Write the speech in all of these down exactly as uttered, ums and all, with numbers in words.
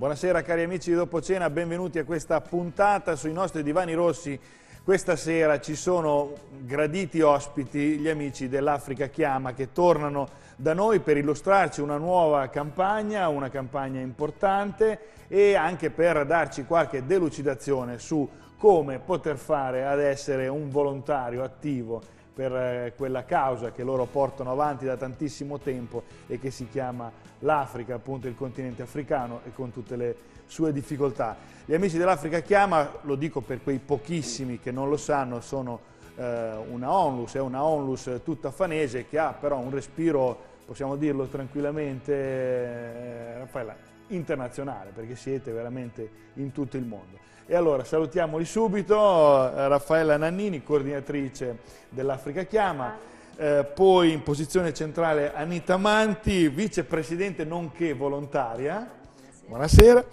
Buonasera cari amici di Dopo Cena, benvenuti a questa puntata sui nostri divani rossi. Questa sera ci sono graditi ospiti, gli amici dell'Africa Chiama, che tornano da noi per illustrarci una nuova campagna, una campagna importante e anche per darci qualche delucidazione su come poter fare ad essere un volontario attivo per quella causa che loro portano avanti da tantissimo tempo e che si chiama l'Africa, appunto il continente africano e con tutte le sue difficoltà. Gli amici dell'Africa Chiama, lo dico per quei pochissimi che non lo sanno, sono eh, una onlus, è una onlus tutta fanese che ha però un respiro, possiamo dirlo tranquillamente, eh, Raffaella, internazionale, perché siete veramente in tutto il mondo. E allora salutiamoli subito, eh, Raffaella Nannini, coordinatrice dell'Africa Chiama, eh, poi in posizione centrale Anita Manti, vicepresidente nonché volontaria, buonasera,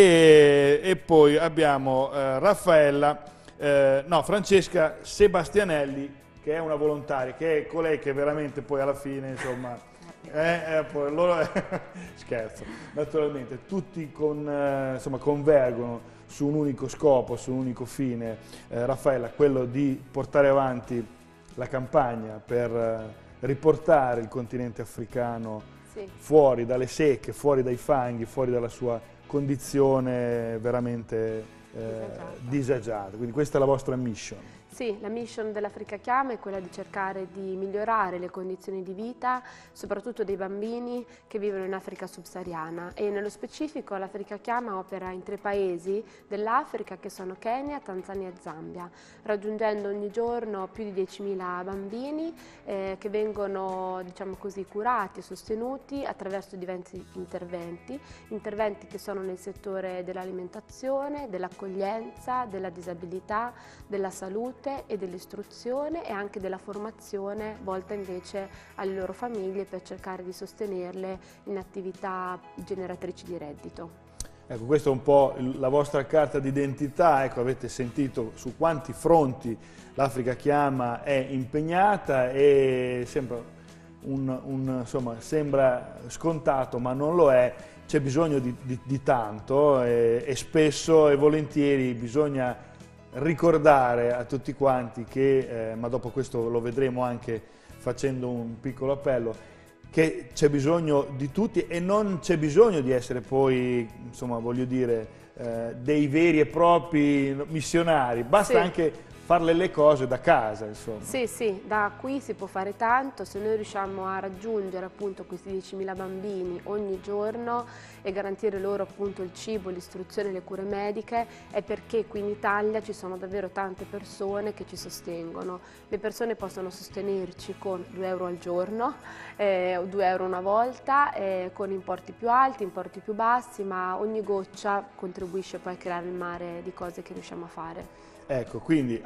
e, e poi abbiamo eh, Raffaella, eh, no, Francesca Sebastianelli, che è una volontaria, che è colei che veramente poi alla fine, insomma, eh, eh, poi loro, scherzo, naturalmente, tutti con, eh, insomma, convergono su un unico scopo, su un unico fine, eh, Raffaella, quello di portare avanti la campagna per eh, riportare il continente africano sì. fuori dalle secche, fuori dai fanghi, fuori dalla sua condizione veramente eh, disagiata. Quindi questa è la vostra mission. Sì, la mission dell'Africa Chiama è quella di cercare di migliorare le condizioni di vita, soprattutto dei bambini che vivono in Africa subsahariana, e nello specifico l'Africa Chiama opera in tre paesi dell'Africa che sono Kenya, Tanzania e Zambia, raggiungendo ogni giorno più di diecimila bambini eh, che vengono, diciamo così, curati e sostenuti attraverso diversi interventi, interventi che sono nel settore dell'alimentazione, dell'accoglienza, della disabilità, della salute e dell'istruzione e anche della formazione volta invece alle loro famiglie per cercare di sostenerle in attività generatrici di reddito. Ecco, questa è un po' la vostra carta d'identità, ecco, avete sentito su quanti fronti l'Africa Chiama è impegnata e sembra, un, un, insomma, sembra scontato ma non lo è, c'è bisogno di, di, di tanto e, e spesso e volentieri bisogna ricordare a tutti quanti che, eh, ma dopo questo lo vedremo anche facendo un piccolo appello, che c'è bisogno di tutti e non c'è bisogno di essere poi, insomma, voglio dire, eh, dei veri e propri missionari, basta sì. anche farle le cose da casa, insomma. Sì, sì, da qui si può fare tanto, se noi riusciamo a raggiungere appunto questi diecimila bambini ogni giorno e garantire loro appunto il cibo, l'istruzione e le cure mediche, è perché qui in Italia ci sono davvero tante persone che ci sostengono. Le persone possono sostenerci con due euro al giorno, eh, o due euro una volta, eh, con importi più alti, importi più bassi, ma ogni goccia contribuisce poi a creare il mare di cose che riusciamo a fare. Ecco, quindi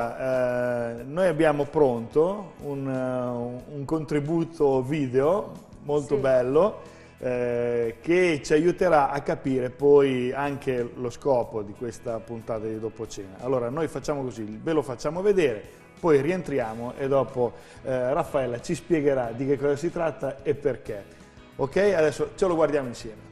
allora eh, noi abbiamo pronto un, uh, un contributo video molto sì. bello eh, che ci aiuterà a capire poi anche lo scopo di questa puntata di Dopo Cena. Allora noi facciamo così, ve lo facciamo vedere, poi rientriamo e dopo eh, Raffaella ci spiegherà di che cosa si tratta e perché. Ok? Adesso ce lo guardiamo insieme.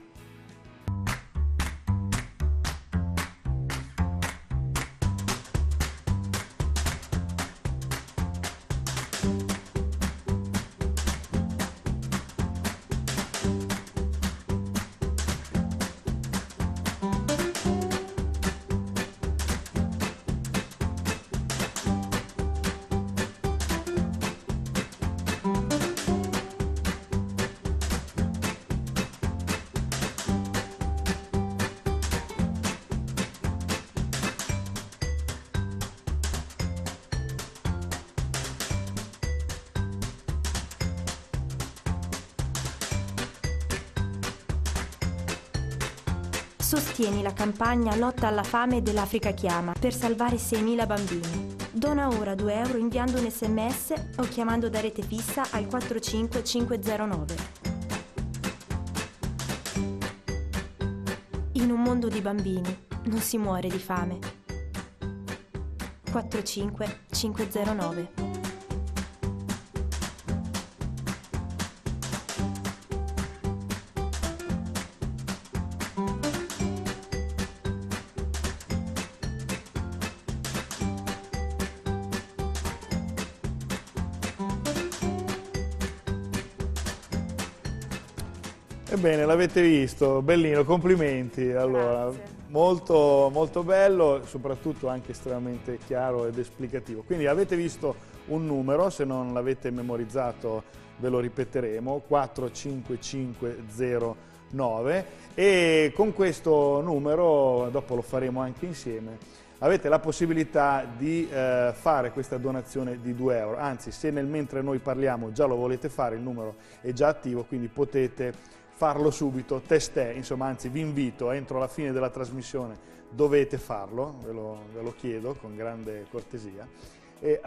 Sostieni la campagna Lotta alla fame dell'Africa Chiama per salvare seimila bambini. Dona ora due euro inviando un sms o chiamando da rete fissa al quattro cinque cinque zero nove. In un mondo di bambini non si muore di fame. quattro cinque cinque zero nove. Ebbene, l'avete visto, bellino, complimenti. Allora, Grazie. molto, molto bello, soprattutto anche estremamente chiaro ed esplicativo. Quindi avete visto un numero, se non l'avete memorizzato ve lo ripeteremo, quattro cinque cinque zero nove, e con questo numero, dopo lo faremo anche insieme, avete la possibilità di eh, fare questa donazione di due euro. Anzi, se nel mentre noi parliamo già lo volete fare, il numero è già attivo, quindi potete farlo subito, testè, insomma, anzi vi invito, entro la fine della trasmissione dovete farlo, ve lo, ve lo chiedo con grande cortesia. E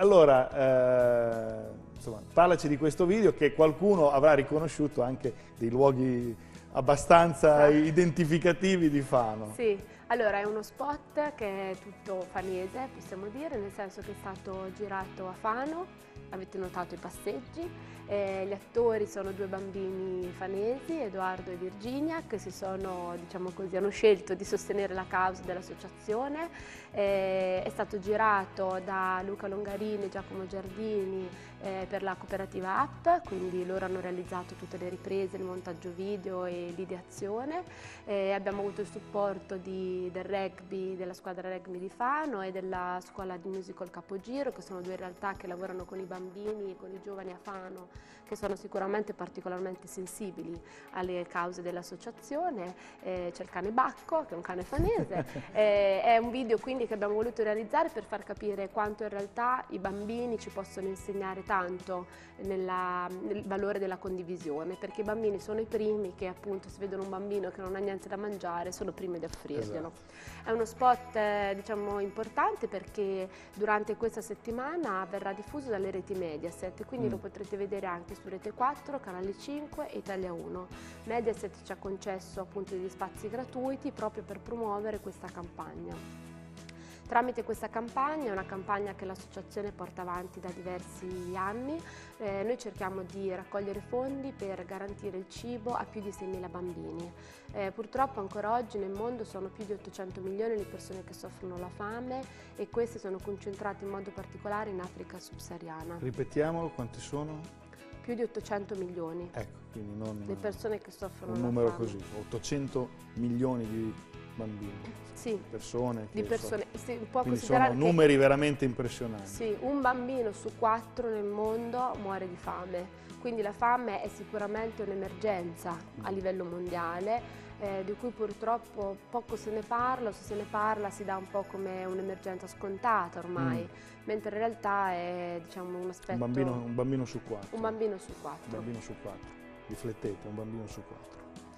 allora, eh, insomma, parlaci di questo video che qualcuno avrà riconosciuto anche dei luoghi abbastanza Sì. identificativi di Fano. Sì, allora è uno spot che è tutto fanese, possiamo dire, nel senso che è stato girato a Fano, avete notato i passeggi. Eh, gli attori sono due bambini fanesi, Edoardo e Virginia, che si sono, diciamo così, hanno scelto di sostenere la causa dell'associazione. Eh, è stato girato da Luca Longarini e Giacomo Giardini eh, per la cooperativa App, quindi loro hanno realizzato tutte le riprese, il montaggio video e l'ideazione. Eh, abbiamo avuto il supporto di, del rugby, della squadra rugby di Fano e della scuola di musical Capogiro, che sono due realtà che lavorano con i bambini e con i giovani a Fano, che sono sicuramente particolarmente sensibili alle cause dell'associazione. Eh, c'è il cane Bacco, che è un cane fanese. Eh, è un video quindi che abbiamo voluto realizzare per far capire quanto in realtà i bambini ci possono insegnare tanto nella, nel valore della condivisione, perché i bambini sono i primi che, appunto, se vedono un bambino che non ha niente da mangiare, sono i primi ad offrirglielo. Esatto. È uno spot eh, diciamo importante perché durante questa settimana verrà diffuso dalle reti Mediaset, quindi mm. lo potrete vedere anche su Rete quattro, Canale cinque e Italia uno. Mediaset ci ha concesso appunto degli spazi gratuiti proprio per promuovere questa campagna. Tramite questa campagna, una campagna che l'associazione porta avanti da diversi anni, eh, noi cerchiamo di raccogliere fondi per garantire il cibo a più di seimila bambini. Eh, purtroppo ancora oggi nel mondo sono più di ottocento milioni le persone che soffrono la fame e queste sono concentrate in modo particolare in Africa subsahariana. Ripetiamolo, quanti sono? Più di ottocento milioni. Ecco, quindi non le persone che soffrono un la numero fame. così, ottocento milioni di bambini, sì, persone. Di persone. So. Sì, può quindi considerare sono numeri veramente impressionanti. Sì, un bambino su quattro nel mondo muore di fame, quindi la fame è sicuramente un'emergenza a livello mondiale, eh, di cui purtroppo poco se ne parla, o se se ne parla si dà un po' come un'emergenza scontata ormai, mm. mentre in realtà è, diciamo, un aspetto... Un bambino, un bambino su quattro. Un bambino su quattro. Un bambino su quattro. Riflettete, un bambino su quattro.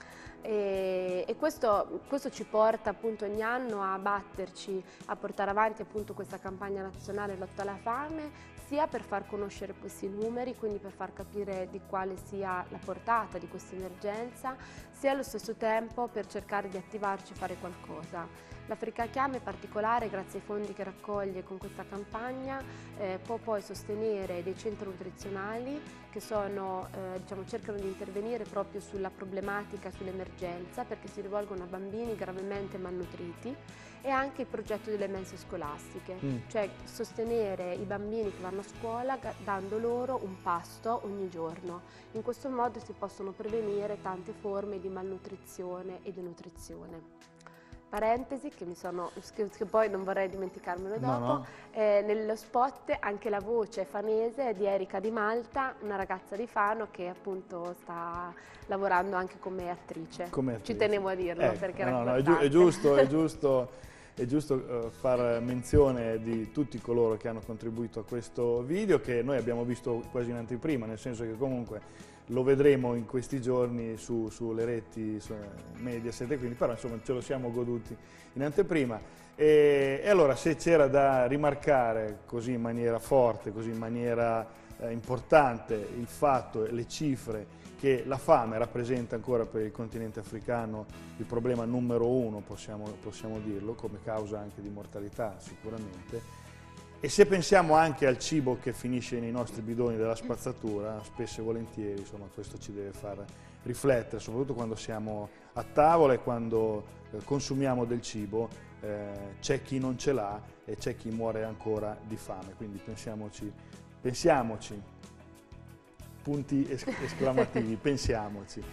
E, e questo, questo ci porta appunto ogni anno a batterci, a portare avanti appunto questa campagna nazionale lotta alla fame, sia per far conoscere questi numeri, quindi per far capire di quale sia la portata di questa emergenza, sia allo stesso tempo per cercare di attivarci e fare qualcosa. L'Africa Chiama in particolare, grazie ai fondi che raccoglie con questa campagna, eh, può poi sostenere dei centri nutrizionali che sono, eh, diciamo, cercano di intervenire proprio sulla problematica, sull'emergenza, perché si rivolgono a bambini gravemente malnutriti, e anche il progetto delle mense scolastiche, mm. cioè sostenere i bambini che vanno a scuola dando loro un pasto ogni giorno. In questo modo si possono prevenire tante forme di malnutrizione e di nutrizione. Parentesi, che, mi sono, che, che poi non vorrei dimenticarmelo dopo, no, no. Eh, nello spot anche la voce fanese è di Erika Di Malta, una ragazza di Fano che appunto sta lavorando anche come attrice. Come attrice. Ci tenevo a dirlo, ecco, perché no, era no, importante. È giusto, è giusto, è giusto uh, far menzione di tutti coloro che hanno contribuito a questo video, che noi abbiamo visto quasi in anteprima, nel senso che comunque lo vedremo in questi giorni su, sulle reti su Mediaset, quindi però insomma ce lo siamo goduti in anteprima. E, e allora, se c'era da rimarcare così in maniera forte, così in maniera eh, importante il fatto e le cifre che la fame rappresenta ancora per il continente africano il problema numero uno, possiamo, possiamo dirlo, come causa anche di mortalità sicuramente. E se pensiamo anche al cibo che finisce nei nostri bidoni della spazzatura, spesso e volentieri, insomma, questo ci deve far riflettere, soprattutto quando siamo a tavola e quando eh, consumiamo del cibo, eh, c'è chi non ce l'ha e c'è chi muore ancora di fame, quindi pensiamoci, pensiamoci, punti esc esclamativi, pensiamoci.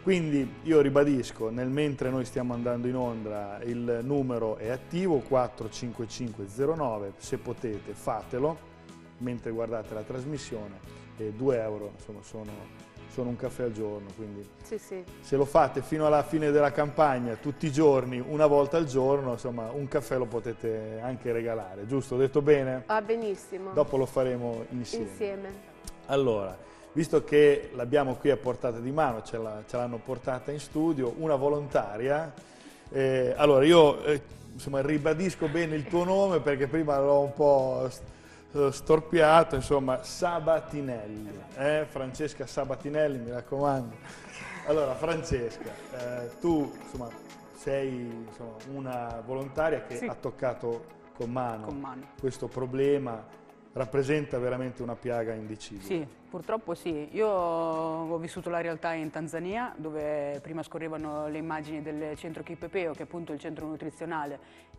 Quindi io ribadisco, nel mentre noi stiamo andando in onda, il numero è attivo, quattro cinque cinque zero nove, se potete fatelo mentre guardate la trasmissione, e due euro insomma, sono, sono un caffè al giorno, quindi sì, sì. se lo fate fino alla fine della campagna, tutti i giorni, una volta al giorno, insomma un caffè lo potete anche regalare, giusto? Ho detto bene? Va benissimo. Dopo lo faremo insieme. Insieme. Allora, visto che l'abbiamo qui a portata di mano, ce l'hanno portata in studio, una volontaria, eh, allora io eh, insomma, ribadisco bene il tuo nome perché prima l'ho un po' storpiato, insomma, Sabatinelli, eh? Francesca Sabatinelli, mi raccomando. Allora Francesca, eh, tu insomma, sei insomma, una volontaria che sì. ha toccato con mano, con mano questo problema. Rappresenta veramente una piaga indicibile. Sì, purtroppo sì. Io ho vissuto la realtà in Tanzania, dove prima scorrevano le immagini del centro Kipepeo, che è appunto il centro nutrizionale,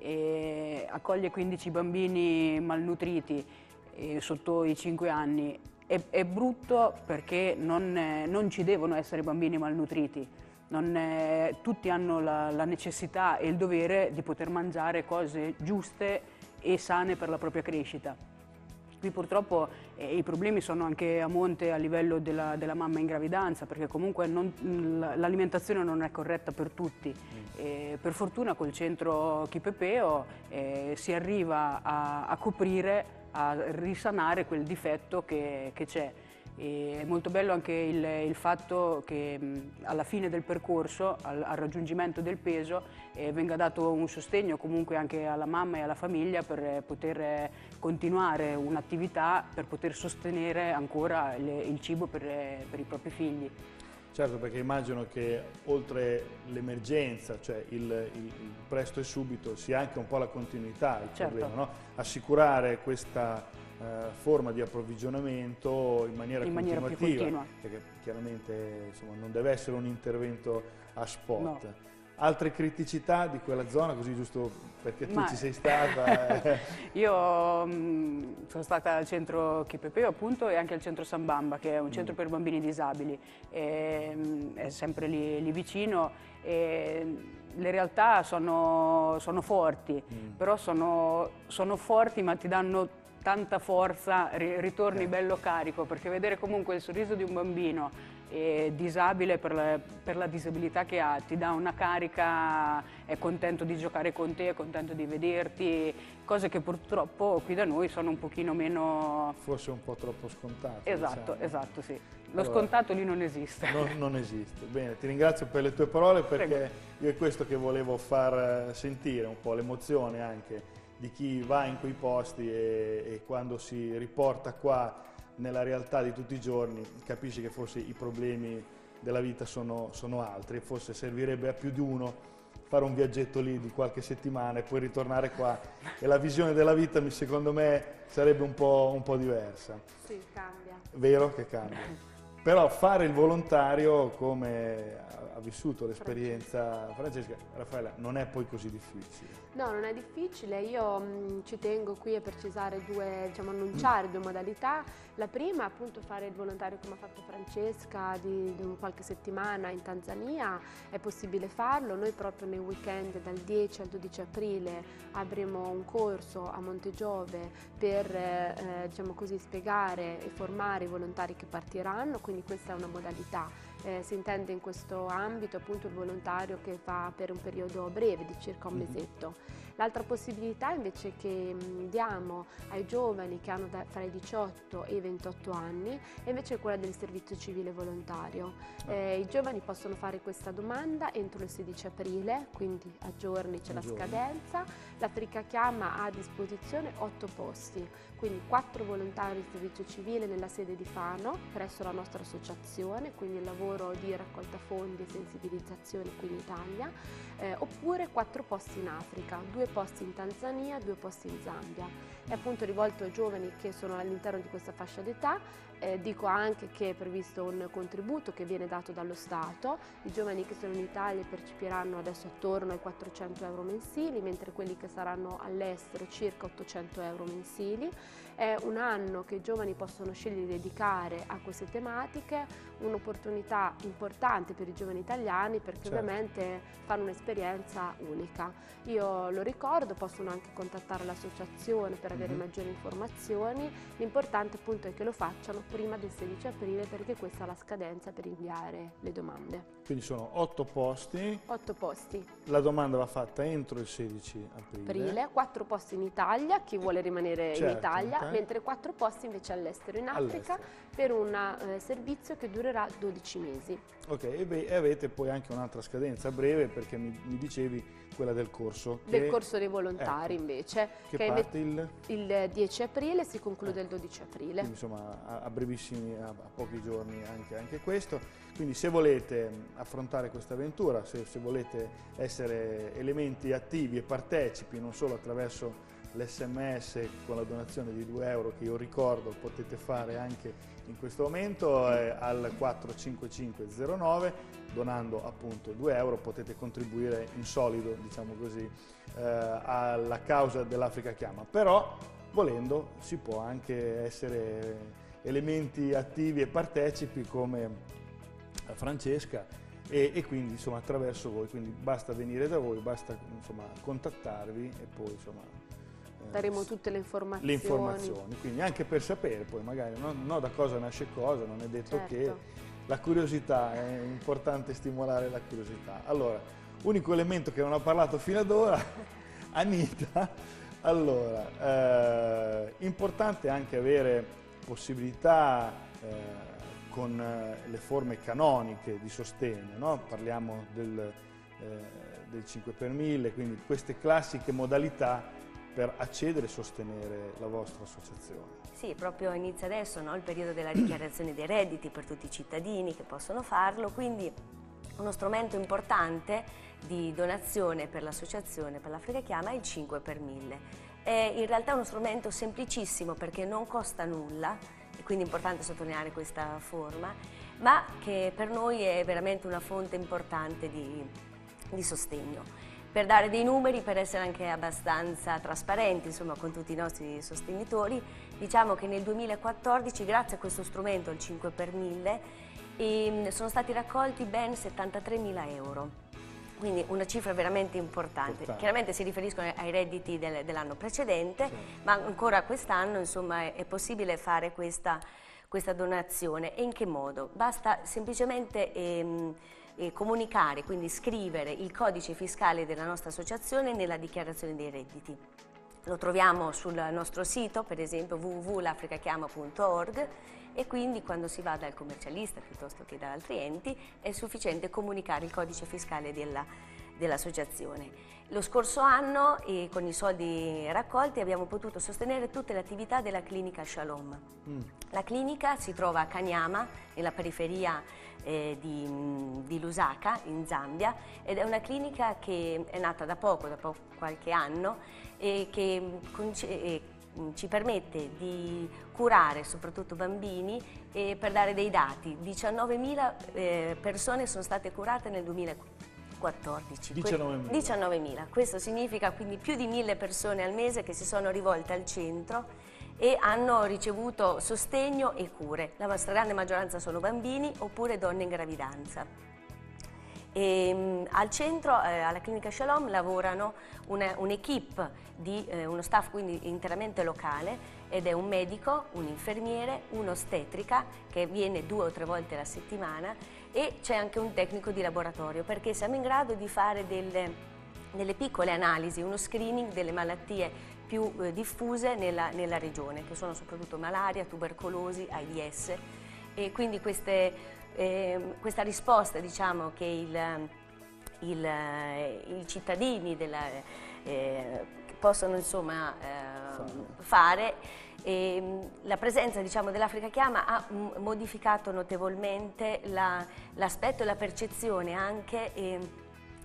e accoglie quindici bambini malnutriti eh, sotto i cinque anni. È, è brutto perché non, eh, non ci devono essere bambini malnutriti. Non, eh, tutti hanno la, la necessità e il dovere di poter mangiare cose giuste e sane per la propria crescita. Qui purtroppo eh, i problemi sono anche a monte a livello della, della mamma in gravidanza, perché comunque l'alimentazione non è corretta per tutti. E per fortuna col centro Kipepeo eh, si arriva a, a coprire, a risanare quel difetto che c'è. È molto bello anche il, il fatto che mh, alla fine del percorso, al, al raggiungimento del peso, eh, venga dato un sostegno comunque anche alla mamma e alla famiglia per eh, poter eh, continuare un'attività, per poter sostenere ancora le, il cibo per, eh, per i propri figli. Certo, perché immagino che oltre l'emergenza, cioè il, il, il presto e subito, sia anche un po' la continuità il certo. problema, no? Assicurare questa Uh, forma di approvvigionamento in maniera in maniera continuativa, più continua. Perché chiaramente insomma, non deve essere un intervento a spot. No. Altre criticità di quella zona, così giusto perché tu Ma... ci sei stata? Io mh, sono stata al centro Kipepeo appunto e anche al centro Sambamba, che è un centro mm. per bambini disabili, e, mh, è sempre lì, lì vicino. E, le realtà sono, sono forti, mm. però sono, sono forti ma ti danno tanta forza, ritorni eh. bello carico, perché vedere comunque il sorriso di un bambino eh, disabile per la, per la disabilità che ha, ti dà una carica, è contento di giocare con te, è contento di vederti, cose che purtroppo qui da noi sono un pochino meno... Forse un po' troppo scontate. Esatto, diciamo. esatto, sì. Lo allora, scontato lì non esiste. Non, non esiste. Bene, ti ringrazio per le tue parole, perché Prego. Io è questo che volevo far sentire, un po' l'emozione anche di chi va in quei posti e, e quando si riporta qua nella realtà di tutti i giorni capisce che forse i problemi della vita sono, sono altri, forse servirebbe a più di uno fare un viaggetto lì di qualche settimana e poi ritornare qua e la visione della vita secondo me sarebbe un po', un po' diversa. Sì, cambia. Vero che cambia. Però fare il volontario, come ha vissuto l'esperienza Francesca, Raffaella, non è poi così difficile. No, non è difficile. Io mh, ci tengo qui a precisare due, diciamo, annunciare due modalità. La prima è appunto fare il volontario come ha fatto Francesca di, di qualche settimana in Tanzania, è possibile farlo. Noi proprio nei weekend dal dieci al dodici aprile avremo un corso a Montegiove per eh, diciamo così, spiegare e formare i volontari che partiranno, quindi questa è una modalità. Eh, si intende in questo ambito appunto il volontario che va per un periodo breve di circa un mesetto. L'altra possibilità invece che mh, diamo ai giovani che hanno da, fra i diciotto e i ventotto anni è invece quella del servizio civile volontario. Eh, I giovani possono fare questa domanda entro il sedici aprile, quindi a giorni c'è la scadenza. L'Africa Chiama ha a disposizione otto posti, quindi quattro volontari di servizio civile nella sede di Fano presso la nostra associazione, quindi il lavoro di raccolta fondi e sensibilizzazione qui in Italia, eh, oppure quattro posti in Africa, due due posti in Tanzania, due posti in Zambia. È appunto rivolto ai giovani che sono all'interno di questa fascia d'età. Eh, dico anche che è previsto un contributo che viene dato dallo Stato. I giovani che sono in Italia percepiranno adesso attorno ai quattrocento euro mensili, mentre quelli che saranno all'estero circa ottocento euro mensili. È un anno che i giovani possono scegliere di dedicare a queste tematiche, un'opportunità importante per i giovani italiani perché certo. ovviamente fanno un'esperienza unica. Io lo ricordo, possono anche contattare l'associazione per avere mm-hmm. maggiori informazioni. L'importante appunto è che lo facciano prima del sedici aprile perché questa è la scadenza per inviare le domande. Quindi sono otto posti. Otto posti. La domanda va fatta entro il sedici aprile. Aprile, quattro posti in Italia, chi vuole rimanere certo, in Italia, okay. mentre quattro posti invece all'estero, in Africa, per un eh, servizio che durerà dodici mesi. Ok, e, beh, e avete poi anche un'altra scadenza breve perché mi, mi dicevi quella del corso. Che, del corso dei volontari ecco, invece. Che, che parte il? Il dieci aprile, si conclude eh. il dodici aprile. Quindi insomma a, a brevissimi, a, a pochi giorni anche, anche questo. Quindi se volete affrontare questa avventura, se, se volete essere elementi attivi e partecipi, non solo attraverso l'esse emme esse con la donazione di due euro che io ricordo potete fare anche in questo momento eh, al quattro cinque cinque zero nove, donando appunto due euro potete contribuire in solido, diciamo così, eh, alla causa dell'Africa Chiama. Però volendo si può anche essere elementi attivi e partecipi come Francesca e, e quindi insomma attraverso voi, quindi basta venire da voi, basta insomma contattarvi e poi insomma daremo tutte le informazioni. Le informazioni, quindi anche per sapere poi magari no, no, da cosa nasce cosa, non è detto certo. che la curiosità, è importante stimolare la curiosità. Allora, unico elemento che non ho parlato fino ad ora, Anita, allora, eh, importante anche avere possibilità eh, con le forme canoniche di sostegno, no? Parliamo del, eh, del cinque per mille, quindi queste classiche modalità per accedere e sostenere la vostra associazione. Sì, proprio inizia adesso no? il periodo della dichiarazione dei redditi per tutti i cittadini che possono farlo, quindi uno strumento importante di donazione per l'associazione per l'Africa Chiama è il cinque per mille. È in realtà uno strumento semplicissimo perché non costa nulla, e quindi è importante sottolineare questa forma, ma che per noi è veramente una fonte importante di, di sostegno. Per dare dei numeri, per essere anche abbastanza trasparenti insomma, con tutti i nostri sostenitori, diciamo che nel duemilaquattordici, grazie a questo strumento, il cinque per mille, e sono stati raccolti ben settantatremila euro. Quindi una cifra veramente importante. importante. Chiaramente si riferiscono ai redditi del, dell'anno precedente, sì. ma ancora quest'anno insomma, è, è possibile fare questa, questa donazione. E in che modo? Basta semplicemente ehm, eh, comunicare, quindi scrivere il codice fiscale della nostra associazione nella dichiarazione dei redditi. Lo troviamo sul nostro sito, per esempio w w w punto l'africachiama punto org, e quindi quando si va dal commercialista piuttosto che da altri enti è sufficiente comunicare il codice fiscale dell'associazione. Lo scorso anno e con i soldi raccolti abbiamo potuto sostenere tutte le attività della clinica Shalom. Mm. La clinica si trova a Kanyama, nella periferia eh, di, di Lusaka, in Zambia, ed è una clinica che è nata da poco, da po qualche anno, e che eh, ci permette di curare soprattutto bambini e per dare dei dati, diciannovemila eh, persone sono state curate nel duemilaquattordici. diciannovemila. Questo significa quindi più di mille persone al mese che si sono rivolte al centro e hanno ricevuto sostegno e cure. La stragrande maggioranza sono bambini oppure donne in gravidanza. E, um, al centro, eh, alla clinica Shalom, lavorano un'equipe di eh, uno staff quindi interamente locale, ed è un medico, un infermiere, un'ostetrica che viene due o tre volte alla settimana, e c'è anche un tecnico di laboratorio, perché siamo in grado di fare delle, delle piccole analisi, uno screening delle malattie più eh, diffuse nella, nella regione, che sono soprattutto malaria, tubercolosi, AIDS, e quindi queste Eh, questa risposta diciamo, che il, il, i cittadini della, eh, possono insomma, eh, fare, e la presenza diciamo, dell'Africa Chiama ha modificato notevolmente l'aspetto la, e la percezione anche eh,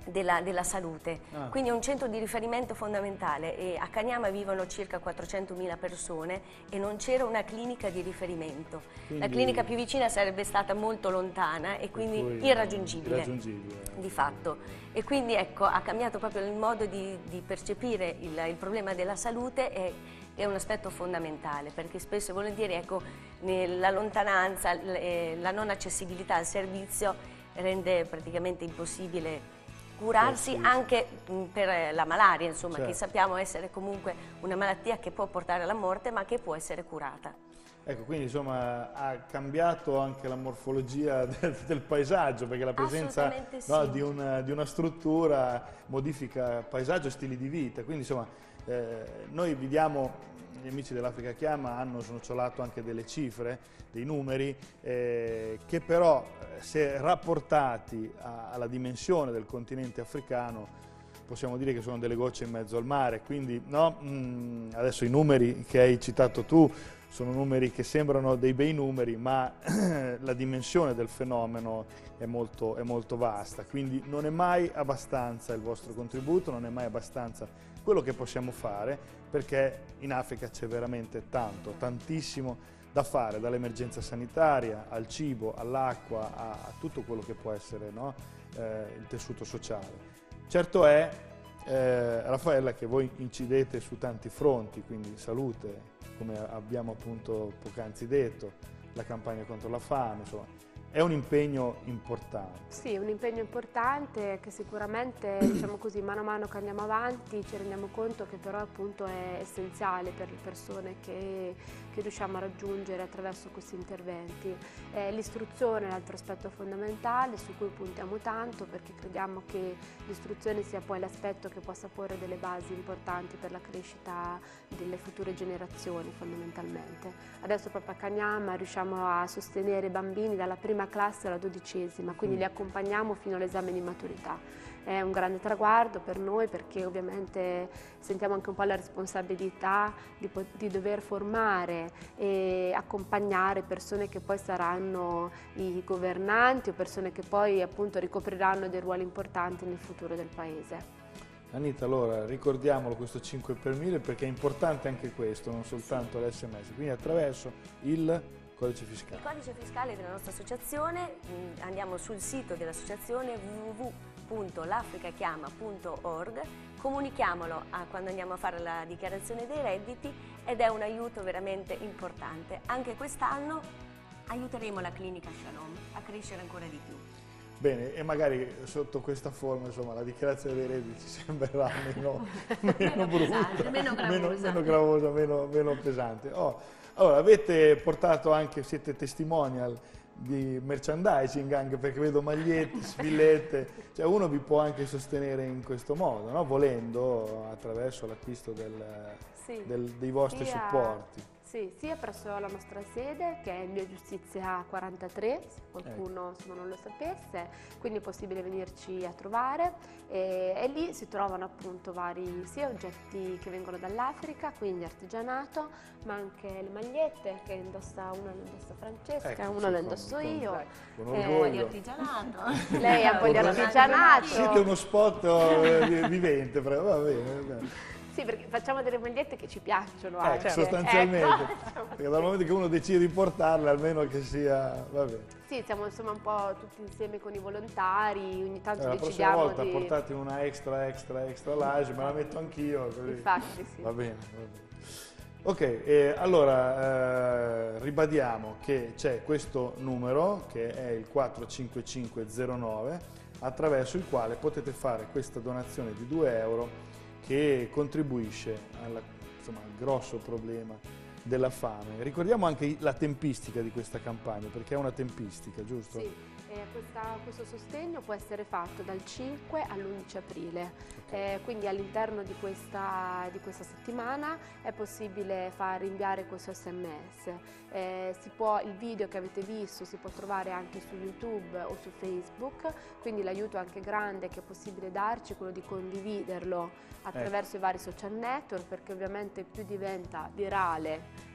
Della, della salute, ah. quindi è un centro di riferimento fondamentale e a Cagnama vivono circa quattrocentomila persone e non c'era una clinica di riferimento. Quindi... la clinica più vicina sarebbe stata molto lontana e quindi irraggiungibile, irraggiungibile di fatto. E quindi ecco, ha cambiato proprio il modo di, di percepire il, il problema della salute e è un aspetto fondamentale, perché spesso e volentieri ecco, la lontananza, la non accessibilità al servizio rende praticamente impossibile curarsi, eh sì, anche mh, per la malaria, insomma, certo. che sappiamo essere comunque una malattia che può portare alla morte, ma che può essere curata. Ecco, quindi insomma ha cambiato anche la morfologia del, del paesaggio, perché la presenza sì. no, di, una, di una struttura modifica paesaggio e stili di vita. Quindi insomma eh, noi vediamo, gli amici dell'Africa Chiama hanno snocciolato anche delle cifre, dei numeri, eh, che però se rapportati a, alla dimensione del continente africano possiamo dire che sono delle gocce in mezzo al mare. Quindi no, mh, adesso i numeri che hai citato tu sono numeri che sembrano dei bei numeri, ma la dimensione del fenomeno è molto, è molto vasta, quindi non è mai abbastanza il vostro contributo, non è mai abbastanza quello che possiamo fare, perché in Africa c'è veramente tanto, tantissimo da fare, dall'emergenza sanitaria al cibo, all'acqua, a, a tutto quello che può essere no? eh, il tessuto sociale. Certo è, eh, Raffaella, che voi incidete su tanti fronti, quindi salute, come abbiamo appunto poc'anzi detto, la campagna contro la fame, insomma, è un impegno importante. Sì, un impegno importante che sicuramente, diciamo così, mano a mano che andiamo avanti ci rendiamo conto che però appunto è essenziale per le persone che, che riusciamo a raggiungere attraverso questi interventi. Eh, l'istruzione è l'altro aspetto fondamentale su cui puntiamo tanto, perché crediamo che l'istruzione sia poi l'aspetto che possa porre delle basi importanti per la crescita delle future generazioni fondamentalmente. Adesso proprio a Cagnama riusciamo a sostenere i bambini dalla prima classe alla dodicesima, quindi li accompagniamo fino all'esame di maturità. È un grande traguardo per noi, perché ovviamente sentiamo anche un po' la responsabilità di, di dover formare e accompagnare persone che poi saranno i governanti o persone che poi appunto ricopriranno dei ruoli importanti nel futuro del Paese. Anita, allora ricordiamolo questo cinque per mille, perché è importante anche questo, non soltanto sì. l'esse emme esse, quindi attraverso il codice fiscale. Il codice fiscale della nostra associazione, mh, andiamo sul sito dell'associazione w w w punto l'africachiama punto org, comunichiamolo a, quando andiamo a fare la dichiarazione dei redditi, ed è un aiuto veramente importante. Anche quest'anno aiuteremo la clinica Shalom a crescere ancora di più. Bene, e magari sotto questa forma, insomma, la dichiarazione dei redditi sembrerà meno, meno brutta, pesante, meno gravosa, meno, meno, gravosa meno, meno pesante. Oh, allora, avete portato anche, siete testimonial di merchandising, anche perché vedo magliette, spillette, cioè uno vi può anche sostenere in questo modo, no? Volendo, attraverso l'acquisto del, sì. del, dei vostri sia, supporti. Sì, sia presso la nostra sede, che è in via Giustizia quarantatré, se qualcuno ecco. insomma, non lo sapesse, quindi è possibile venirci a trovare, e, e lì si trovano appunto vari sia oggetti che vengono dall'Africa, quindi artigianato, ma anche le magliette che indossa una, le indossa Francesca, ecco, una sì, la indosso con, io. Con eh, un po' di artigianato. Lei ha un po' di artigianato. Siete uno spot eh, vivente, però va bene, va bene. Sì, perché facciamo delle magliette che ci piacciono eh, anche. sostanzialmente, ecco. Perché dal momento che uno decide di portarle, almeno che sia, va bene. Sì, siamo insomma un po' tutti insieme con i volontari, ogni tanto eh, decidiamo la prossima volta di... portate una extra, extra, extra large, me la metto anch'io. Infatti, sì. Va bene, va bene. Ok, eh, allora eh, ribadiamo che c'è questo numero, che è il quattro cinque cinque zero nove, attraverso il quale potete fare questa donazione di due euro, che contribuisce alla, insomma, al grosso problema della fame. Ricordiamo anche la tempistica di questa campagna, perché è una tempistica, giusto? Sì, eh, questa, questo sostegno può essere fatto dal cinque all'undici aprile, okay. eh, quindi all'interno di questa, di questa settimana è possibile far inviare questo esse emme esse. Eh, si può, il video che avete visto si può trovare anche su YouTube o su Facebook, quindi l'aiuto anche grande che è possibile darci è quello di condividerlo attraverso ecco. i vari social network, perché ovviamente più diventa virale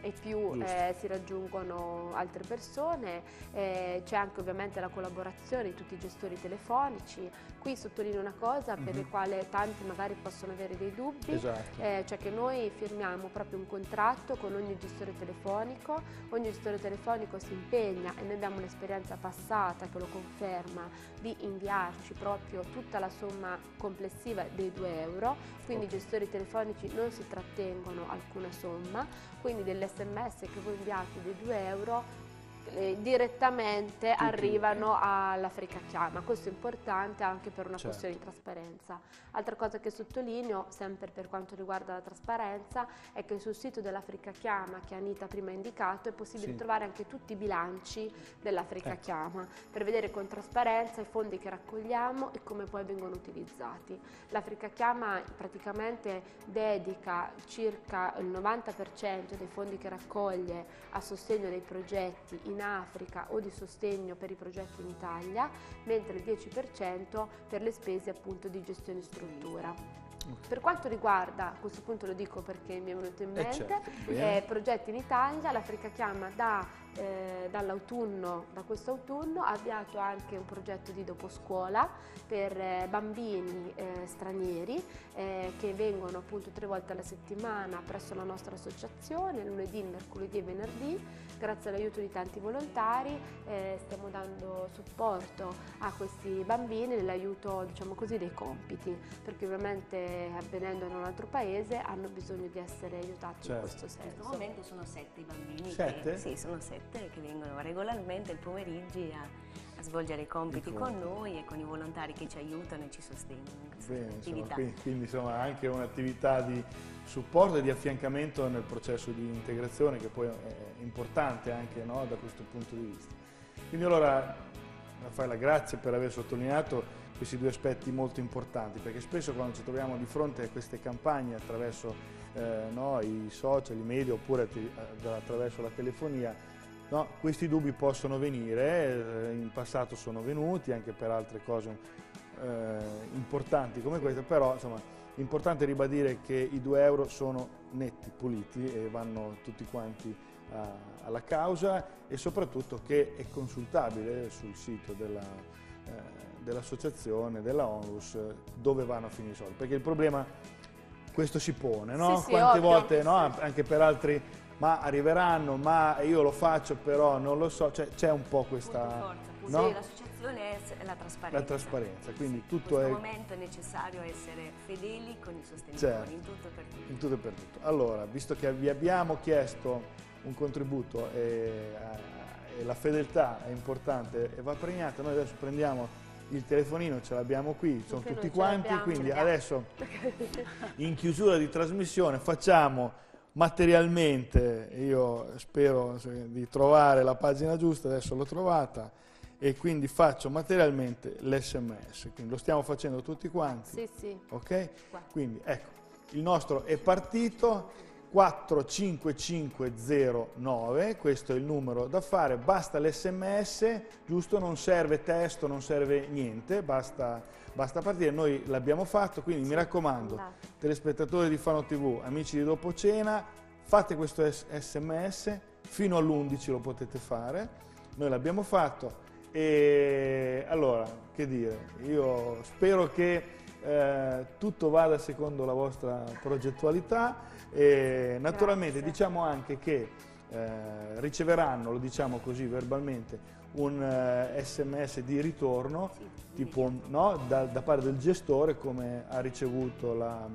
e più eh, si raggiungono altre persone. Eh, c'è anche ovviamente la collaborazione di tutti i gestori telefonici. Qui sottolineo una cosa per mm-hmm. la quale tanti magari possono avere dei dubbi, esatto. eh, cioè che noi firmiamo proprio un contratto con ogni gestore telefonico, ogni gestore telefonico si impegna, e noi abbiamo un'esperienza passata che lo conferma, di inviarci proprio tutta la somma complessiva dei due euro, quindi okay. i gestori telefonici non si trattengono alcuna somma, quindi dell'esse emme esse che voi inviate dei due euro Eh, direttamente Tutti. arrivano all'Africa Chiama. Questo è importante anche per una certo. questione di trasparenza. Altra cosa che sottolineo, sempre per quanto riguarda la trasparenza, è che sul sito dell'Africa Chiama, che Anita prima ha indicato, è possibile sì. trovare anche tutti i bilanci dell'Africa ecco. Chiama, per vedere con trasparenza i fondi che raccogliamo e come poi vengono utilizzati. L'Africa Chiama praticamente dedica circa il novanta per cento dei fondi che raccoglie a sostegno dei progetti in Africa o di sostegno per i progetti in Italia, mentre il dieci per cento per le spese appunto di gestione e struttura. Per quanto riguarda, a questo punto lo dico perché mi è venuto in mente, eh certo, eh, progetti in Italia, l'Africa Chiama da, eh, dall'autunno, da quest'autunno ha avviato anche un progetto di doposcuola per eh, bambini eh, stranieri eh, che vengono appunto tre volte alla settimana presso la nostra associazione, lunedì, mercoledì e venerdì. Grazie all'aiuto di tanti volontari eh, stiamo dando supporto a questi bambini nell'aiuto, diciamo così, dei compiti, perché ovviamente avvenendo in un altro paese hanno bisogno di essere aiutati certo. in questo senso. In questo momento sono sette i bambini, sette? Che, sì, sono sette che vengono regolarmente il pomeriggi a, a svolgere i compiti con noi e con i volontari che ci aiutano e ci sostengono in questa Bene, attività. Insomma, quindi, quindi insomma anche un'attività di supporto e di affiancamento nel processo di integrazione, che poi è importante anche no, da questo punto di vista. Quindi allora Raffaella, grazie per aver sottolineato questi due aspetti molto importanti, perché spesso quando ci troviamo di fronte a queste campagne attraverso eh, no, i social, i media oppure attraverso la telefonia, no, questi dubbi possono venire, eh, in passato sono venuti anche per altre cose eh, importanti come queste, però insomma l'importante è ribadire che i due euro sono netti, puliti e vanno tutti quanti a, alla causa, e soprattutto che è consultabile sul sito della, eh, dell'associazione, della Onlus, dove vanno a finire i soldi. Perché il problema, questo si pone, no? Sì, sì, Quante ovvio, volte, sì. no? Anche per altri, ma arriveranno, ma io lo faccio però non lo so, cioè, c'è un po' questa... No? Sì, l'associazione è la trasparenza. La trasparenza, quindi sì, tutto in questo è... momento è necessario essere fedeli con i sostenitori, certo, in tutto e per tutto. In tutto e per tutto. Allora, visto che vi abbiamo chiesto un contributo e, e la fedeltà è importante e va premiata, noi adesso prendiamo il telefonino, ce l'abbiamo qui, sono Perché tutti quanti, quindi adesso in chiusura di trasmissione facciamo materialmente, io spero di trovare la pagina giusta, adesso l'ho trovata, e quindi faccio materialmente l'esse emme esse, quindi lo stiamo facendo tutti quanti. Sì, sì. Ok? Quindi ecco, il nostro è partito, quattro cinque cinque zero nove, questo è il numero da fare, basta l'esse emme esse, giusto? Non serve testo, non serve niente, basta, basta partire, noi l'abbiamo fatto, quindi sì, mi raccomando, andate. Telespettatori di Fano tivù, amici di Dopo Cena, fate questo esse emme esse, fino all'undici lo potete fare, noi l'abbiamo fatto. E allora, che dire, io spero che eh, tutto vada secondo la vostra progettualità e naturalmente Grazie. Diciamo anche che eh, riceveranno, lo diciamo così verbalmente, un eh, esse emme esse di ritorno, sì, tipo no, da, da parte del gestore, come ha ricevuto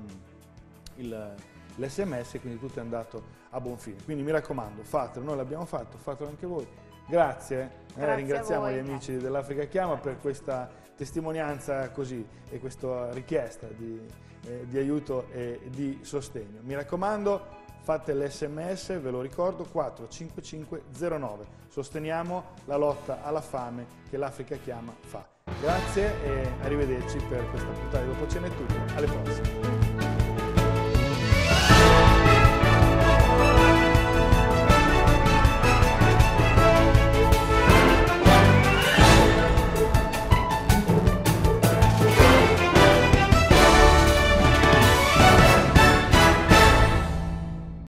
l'esse emme esse, quindi tutto è andato a buon fine. Quindi mi raccomando, fatelo, noi l'abbiamo fatto, fatelo anche voi. Grazie, eh, ringraziamo gli amici dell'Africa Chiama per questa testimonianza così e questa richiesta di, eh, di aiuto e di sostegno. Mi raccomando, fate l'esse emme esse, ve lo ricordo, quattro cinque cinque zero nove. Sosteniamo la lotta alla fame che l'Africa Chiama fa. Grazie e arrivederci per questa puntata di Dopo Cena, è tutto, alle prossime.